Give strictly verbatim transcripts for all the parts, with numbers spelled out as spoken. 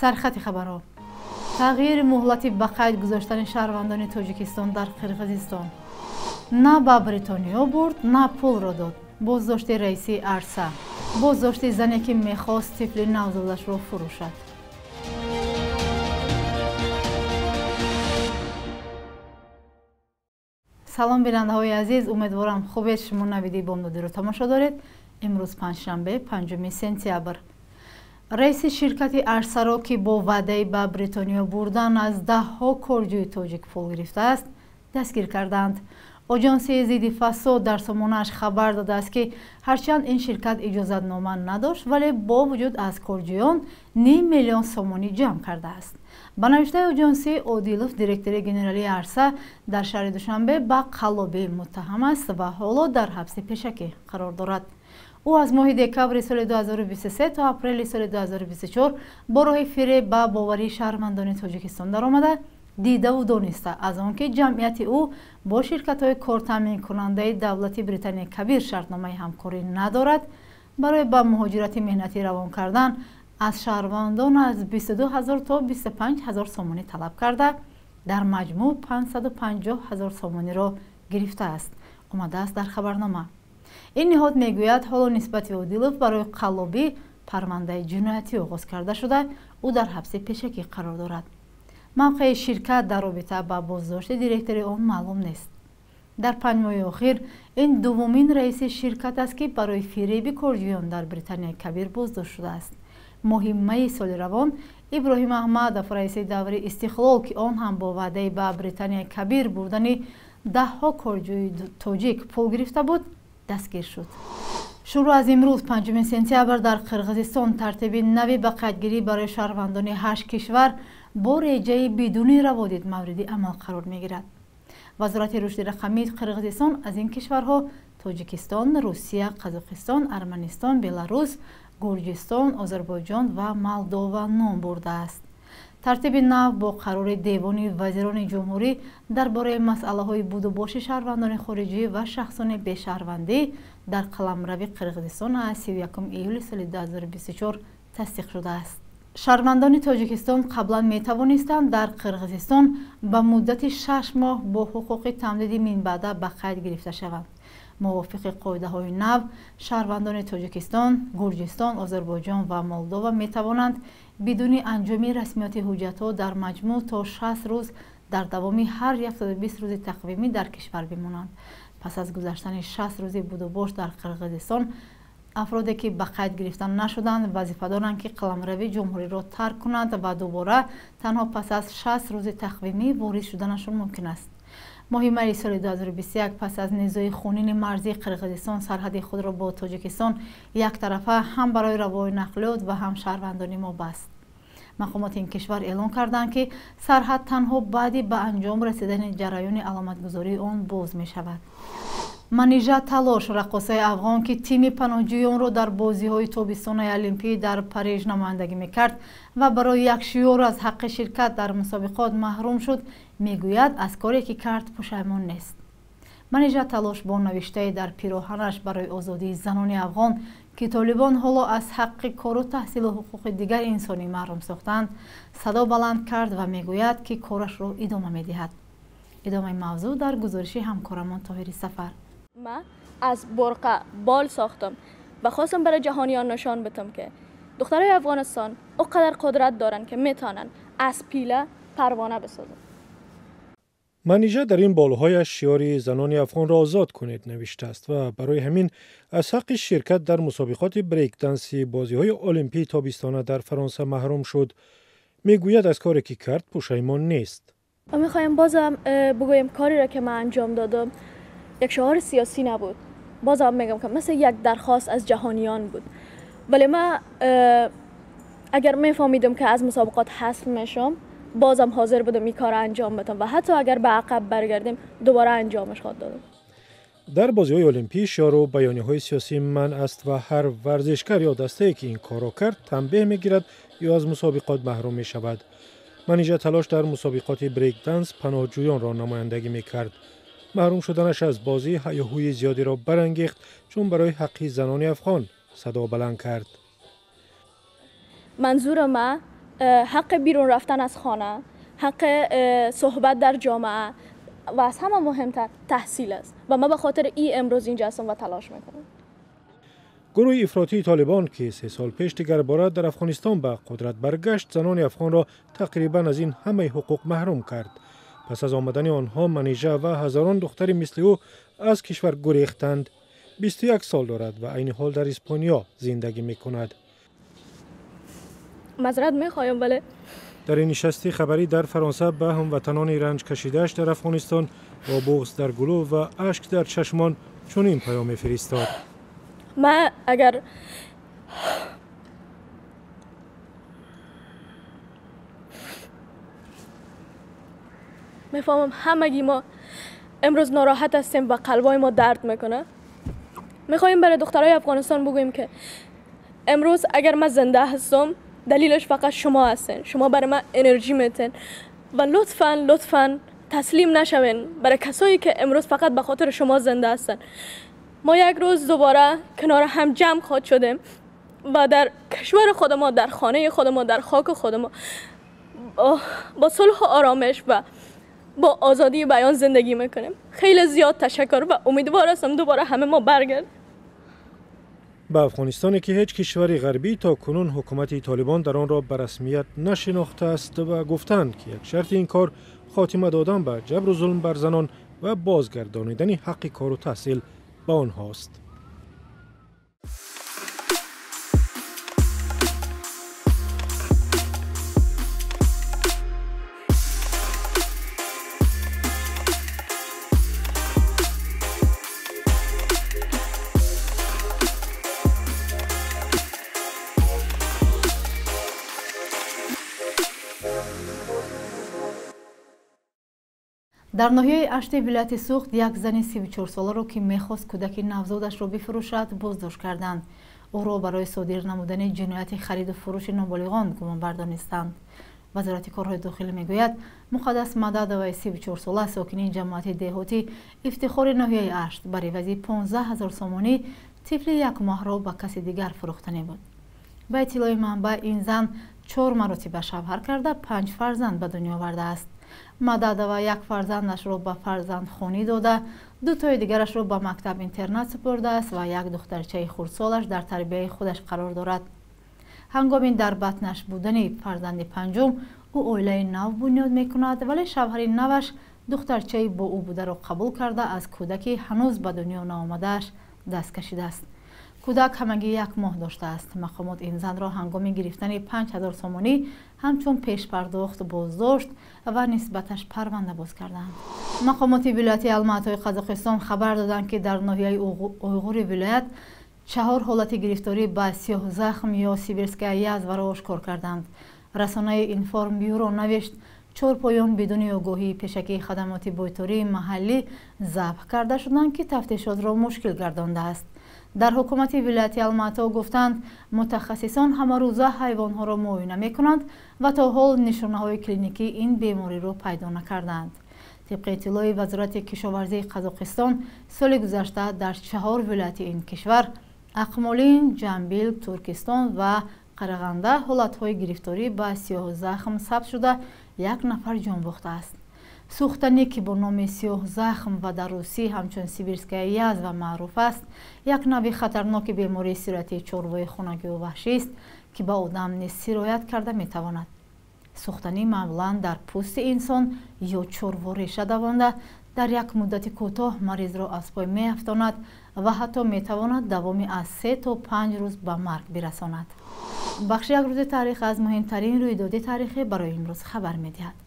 سرخط خبرها: تغییر مهلت به قید گذاشتن شهروندان تاجیکستان در قرقیزستان. نه به بریتانیا برد نه پول را داد. بازداشت رئیسی عرصه. بازداشت زنی که میخواست طفل نوزادش را فروشد. سلام بیننده های عزیز، امیدوارم خوب شما نویدی بامدادی رو تماشا دارید. امروز پنجشنبه پنجم سپتامبر. رئیس شرکت عرصه را که با وعده به بریتانیا بردن از ده ها کارجوی تاجیک پول گرفته است دستگیر کردند. آژانس ضد فساد در سامانه‌اش خبر داده است که هرچند این شرکت اجازت نامه نداشت ولی با وجود از کارجویان نیم میلیون سامانی جمع کرده است. با نوشته آژانس، عادیلوف دیرکتور گنرالی عرصه در شهر دوشنبه به قلابی متهم است و حالا در حبس پیشکی قرار دارد. او از ماه دکمبر سال دو هزار و بیست و سه تا اپریل سال دو هزار و بیست و چهار با راه فریب به باوری شهروندان تاجیکستان درآمده دیده و دانسته از آنکه جمعیت او با شرکت‌های کار تامین کننده دولتی بریتانیای کبیر شرطنامه همکاری ندارد، برای به مهاجرت مهنتی روان کردن از شهروندان از بیست و دو هزار تا بیست و پنج هزار سامانی طلب کرده در مجموع پانصد و پنجاه هزار سامانی را گرفته است. آمده است در خبرنامه. این نهاد میگوید حالا نسبت عادیلوف برای قلابی پرونده جنایتی آغاز کرده شده، او در حبس پیشکی قرار دارد. موقع شرکت در رابطه با بازداشت دیرکتور آن معلوم نیست. در پنج ماه اخیر این دومین رئیس شرکت است که برای فریب کارجویان در بریتانیای کبیر بازداشت شده است. ماه سال روان ابراهیم احمد رئیس دوره استقلال که آن هم با وعده به بریتانیای کبیر بردن ده ها کارجوی تاجیک پول گرفته بود دستگیر شد. شروع از امروز پنجم سپتامبر در قرقیزستان ترتیب نوی به قیدگیری برای شهروندان هشت کشور با رجای بدون روادید مورد عمل قرار می گیرد. وزارت رشد رقمی قرقیزستان از این کشورها تاجیکستان، روسیه، قزاقستان، ارمنستان، بلاروس، گرجستان، آذربایجان و مولداوا نام برده است. ترتیب نو با قرار دیوان وزیران جمهوری درباره مسائل بود و باش شهروندان خارجی و شخصان به شهروندی در قلمرو قرقیزستان از سی و یکم ایول سال دو هزار و بیست و چهار تصدیق شده است. شهروندان تاجیکستان قبلا می توانستند در قرقیزستان به مدت شش ماه با حقوق تمدید منبعد به قید گرفته شوند. موافق قاعده های نو، شهروندان تاجیکستان، گرجستان، آذربایجان و مولداوا می توانند بدون انجام رسمیات حجت‌ها در مجموع تا شصت روز در دوام هر هفتصد و بیست روز تقویمی در کشور بمانند. پس از گذشتن شصت روز بود و باش در قرقیزستان، افرادی که به قید گرفتن نشدند وظیفه دارند که قلمرو جمهوری را ترک کنند و دوباره تنها پس از شصت روز تقویمی وارد شدنشان ممکن است. ماه می سال دو هزار و بیست و یک پس از نزاع خونین مرزی قرقیزستان سرحد خود را با تاجیکستان یک طرفه هم برای روای نقلیات و هم شهروندانی ما بست. مقامات این کشور اعلام کردند که سرحد تنها بعدی به انجام رسیدن جریان علامتگذاری آن باز می شود. منیژه تلاش رقاصای افغان که تیم پناهجویان را در بازی‌های تابستان المپیک در پاریژ نمایندگی می‌کرد و برای یک شیور از حق شرکت در مسابقات محروم شد، میگوید از کاری که کرد پشیمان نیست. منیژه تلاش با نوشته در پیراهنش برای آزادی زنان افغان که طالبان حالا از حق کار و تحصیل و حقوق دیگر انسانی محروم ساختند، صدا بلند کرد و میگوید که کارش را ادامه می‌دهد. ادامه موضوع در گزارش همکارمان طاهری سفر. من از برقه بال ساختم و خواستم برای جهانیان نشان بدم که دخترای افغانستان اونقدر قدرت دارن که میتونن از پیله پروانه بسازن. منیژه در این بالهایش شعار زنان افغان را آزاد کنید نوشته است و برای همین از حق شرکت در مسابقات بریک دنس بازی‌های المپیک تابستانه در فرانسه محروم شد. میگوید از کاری که کرد پشیمان نیست. و میخوایم بازم بگویم کاری را که من انجام دادم یک شعار سیاسی نبود. بازم میگم که مثل یک درخواست از جهانیان بود. ولی من اگر میفهمیدم که از مسابقات حذف میشم بازم حاضر بودم این کار انجام بدم و حتی اگر به عقب برگردیم دوباره انجامش خواهد دادم. در بازی‌های المپیک شعار و بیانیه‌های سیاسی من است و هر ورزشکار یا دسته‌ای که این کار را کرد تنبیه میگیرد یا از مسابقات محروم می شود. منیژه تلاش در مسابقات بریک دنس پناهجویان را نمایندگی میکرد. محروم شدنش از بازی هیاهوی زیادی را برانگیخت چون برای حق زنان افغان صدا بلند کرد. منظور ما حق بیرون رفتن از خانه، حق صحبت در جامعه و از همه مهمتر تحصیل است و من به خاطر این امروز اینجا هستم و تلاش میکنم. گروه افراطی طالبان که سه سال پیش دیگر بار در افغانستان به قدرت برگشت، زنان افغان را تقریبا از این همه حقوق محروم کرد. پس از آمدن آنها منیژه و هزاران دختری مثل او از کشور گریختند. بیست و یک سال دارد و عین حال در اسپانیا زندگی میکند. معذرت میخوایم ولی در این نشست خبری در فرانسه به هموطنان رنج کشیده‌اش در افغانستان با بغض در گلو و اشک در چشمان چنین پیام فرستاد: من اگر میفهمم همگی ما امروز ناراحت هستیم و قلبای ما درد میکنه. میخوایم برای دخترای افغانستان بگوییم که امروز اگر من زنده هستم دلیلش فقط شما هستین. شما برای من انرژی میتین و لطفاً لطفاً تسلیم نشوین برای کسایی که امروز فقط به خاطر شما زنده هستن. ما یک روز دوباره کنار هم جمع خواهد شدیم و در کشور خود ما، در خانه خود ما، در خاک خود ما با صلح و آرامش و با آزادی بیان زندگی میکنیم. خیلی زیاد تشکر و امیدوار هستم دوباره همه ما برگردیم به افغانستانی که هیچ کشوری غربی تا کنون حکومت طالبان در آن را به رسمیت نشناخته است و گفتند که یک شرط این کار خاتمه دادن به جبر و ظلم بر زنان و بازگردانیدن حق کار و تحصیل به آنهاست. در ناحیه اشتی ولایت سوخت یک زن سی و چهار ساله را که میخواست کودک نوزادش را بفروشد بازداشت کردند. او را برای صادر نمودن جنایت خرید و فروش نابالغان گمانبر دانستند. وزارت کارهای داخلی میگوید مقدس مدد و سی و چهار ساله ساکنین جماعت دهاتی افتخار ناحیه اشت برای عوض پانزده هزار سومانی طفل یک ماه را به کسی دیگر فروختنی بود. به اطلاع منبع این زن چهار مرتبه شوهر کرده پنج فرزند به دنیا آورده است. مدد و یک فرزندش را به فرزند خونی داده، دو تای دیگرش را به مکتب اینترنت سپرده است و یک دخترچه خردسالش در تربیت خودش قرار دارد. هنگام در بطنش بودن فرزند پنجم او اویله نو بنیاد میکند، ولی شوهر نوش دخترچه با او بوده را قبول کرده از کودکی هنوز به دنیا نآمده‌اش دست کشیده است. کودک همگی یک ماه داشته است. مقامات این زن را هنگام گرفتن پنج هزار سومانی همچون پیش پرداخت بازداشت و نسبتش پرونده باز کردند. مقامات ولایت الماتای قزاقستان خبر دادند که در ناحیه اویغور ولایت چهار حالت گرفتاری با سیاه زخم یا سیبیرسکای یزو را آشکار کردند. رسانه اینفارم بیورو نوشت چهار پایان بدون آگاهی پیشکی خدمات بایتاری محلی ذبح کرده شدند که تفتیشات را مشکل گردانده است. در حکومت ولایت الماتا گفتند متخصصان همه روزه حیوانها را معاینه میکنند و تا حال نشانه های کلینیکی این بیماری را پیدا نکردند. طبق اطلاع وزارت کشاورزی قزاقستان سال گذشته در چهار ولایت این کشور اقمالین، جنبیل، ترکستان و قرغنده حالتهای گرفتاری با سیاه زخم ثبت شده یک نفر جان باخته است. سوختنی که با نام سیاه زخم و در روسی همچون سیبیرسکای یزو و معروف است یک نوع خطرناک بیماری صورتی چروای خونگی و وحشی است که به آدم نیز سرایت کرده میتواند. سوختنی معمولا در پوست انسان یا چروا ریشه دوانده در یک مدت کوتاه مریض را از پای میافتاند و حتی میتواند دوامی از سه تا پنج روز به مرگ برساند. بخش یک روز تاریخ از مهمترین رویداد تاریخی برای امروز خبر میدهد.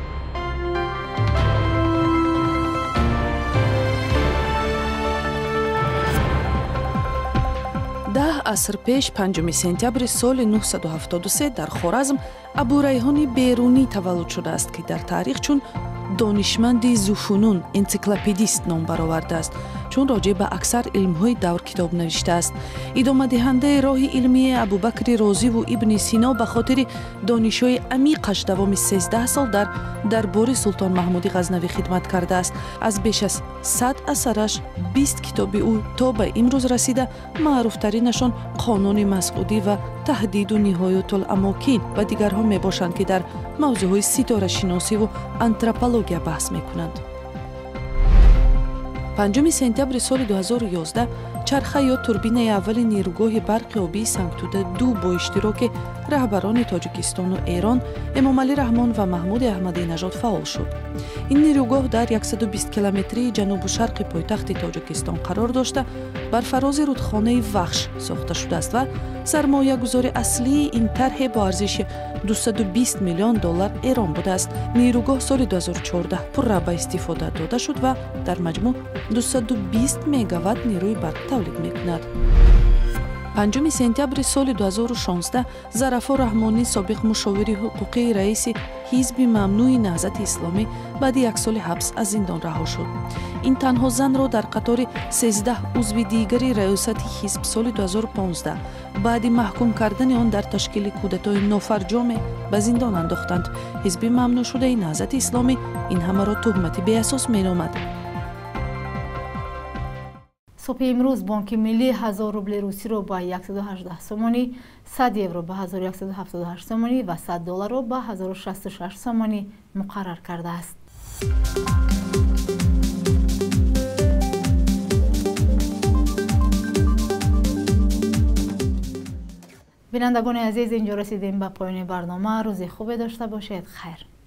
ده عصر پیش پنجم سپتامبر سال نهصد و هفتاد و سه در خوارزم ابوریحان بیرونی تولد شده است که در تاریخ چون دانشمند ذوفنون انسیکلوپدیست نام برآورده است. чун роҷеъ ба аксар илмҳои давр китоб навишта аст. идомадиҳандаи роҳи илмии Абубакри Розиву Ибни Сино ба хотири донишҳои амиқаш давоми сенздаҳ сол дар дарбори Султон Маҳмуди Ғазнавӣ хидмат кардааст. аз беш аз сад асараш, бист китоби ӯ то ба имрӯз расида, маъруфтаринашон Қонуни Масъудӣ ва Таҳдиду Ниҳоятул Амокин ва дигарҳо мебошанд, ки дар мавзӯъҳои ситорашиносиву антропология баҳс мекунанд. панҷуми сентябри соли ду ҳазору ёздаҳ чарха ё турбинаи аввали нерӯгоҳи барқи обии Сангтуда ду бо иштироки раҳбарони Тоҷикистону Эрон Эмомалӣ Раҳмон ва Маҳмуди Аҳмадинажод фаъол шуд. ин нерӯгоҳ дар яксаду бист километрии ҷанубу шарқи пойтахти Тоҷикистон қарор дошта, бар фарози рудхонаи Вахш сохта шудааст ва сармоягузори аслии ин тарҳе бо арзиши дусаду бист миллион доллар Эрон будааст. нерӯгоҳ соли ду ҳазору чордаҳ пурра ба истифода дода шуд ва дар маҷмӯъ дусаду бист мегаватт нерӯи барқ тавлид мекунад. панҷуми сентябри соли ду ҳазору шонздаҳ Зарафо Раҳмонӣ, собиқ мушовири ҳуқуқии раиси ҳизби мамнӯи Наҳзати Исломӣ, баъди як соли ҳабс аз зиндон раҳо шуд. ин танҳо занро дар қатори сездаҳ узви дигари раёсати ҳизб соли ду ҳазору понздаҳ баъди маҳкум кардани он дар ташкили кӯдатои нофарҷоме ба зиндон андохтанд. ҳизби мамнӯъшудаи Наҳзати Исломӣ ин ҳамаро тӯҳмати беасос меномад. صبح امروز بانک ملی هزار روبل روسی رو با صد و هجده سومانی، صد یورو با هزار و صد و هفتاد و هشت سومانی و صد دلار رو با هزار و شصت و شش سومانی مقرر کرده است. بینندگان عزیز، اینجا رسیدیم به پایان برنامه. روز خوبی داشته باشید. خیر.